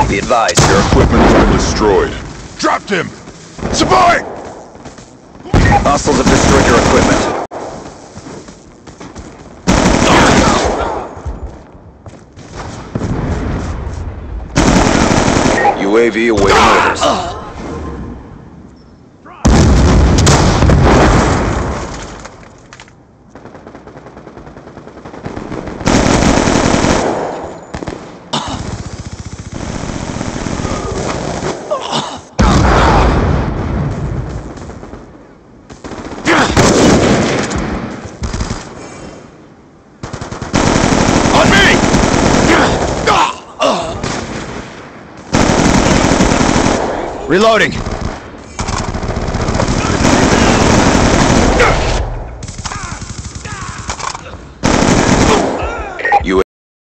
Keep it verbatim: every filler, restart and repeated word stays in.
Be advised, your equipment has been destroyed. Dropped him! Savoy! Hostiles have destroyed your equipment. U A V awaiting orders. Reloading!